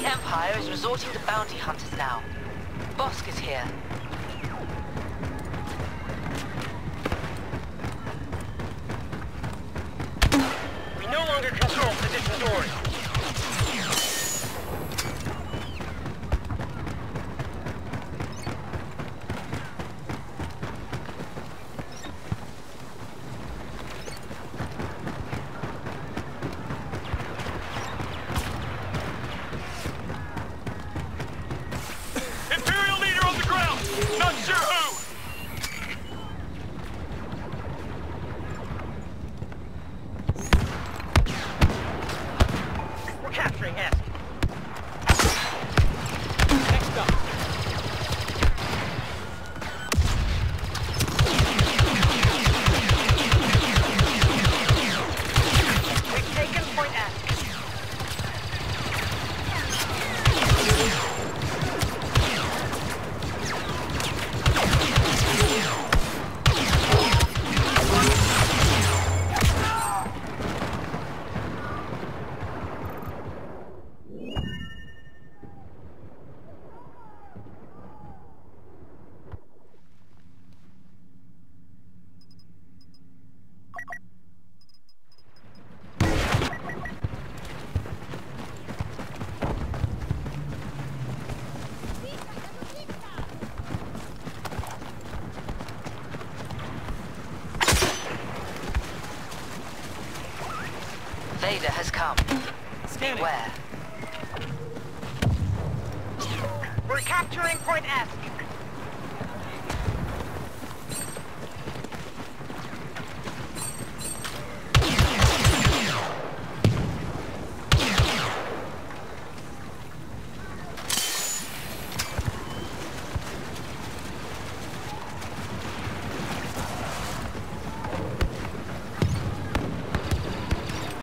Empire is resorting to bounty hunters now. Bosk is here. We no longer control position doors. Imperial leader on the ground! Not sure who! We're capturing S. Next up. We've taken point S. Vader has come. Scanning. Beware. We're capturing point S.